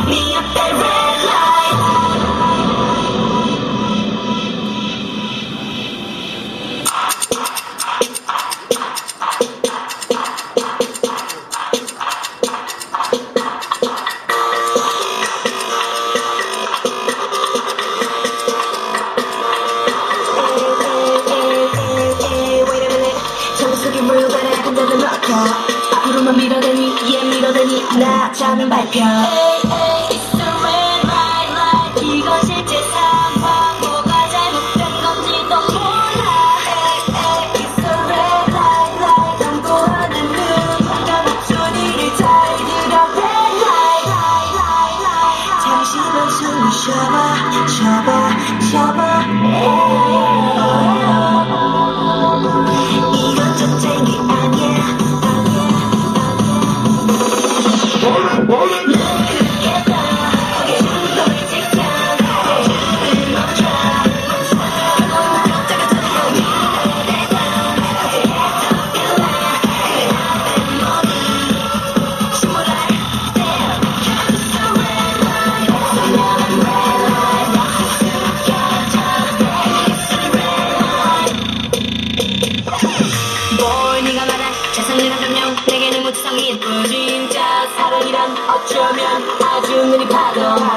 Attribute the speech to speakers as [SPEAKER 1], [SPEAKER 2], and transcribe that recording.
[SPEAKER 1] 네 옆에 red light. 앞으로만 밀어대니 얘 밀어대니 나 자는 발표. It's a red light light. 이건 실제 상황. 뭐가 잘못된 건지도 몰라. It's a red light light. 경고하는 눈과 목소리를 잘 들어. Red light light light light. 잠시만 숨을 쉬어봐. 이건 전쟁이 아니야. 세상이란 변명 내게는 무지성인 진짜 사랑이란 어쩌면 아주 느린 파동.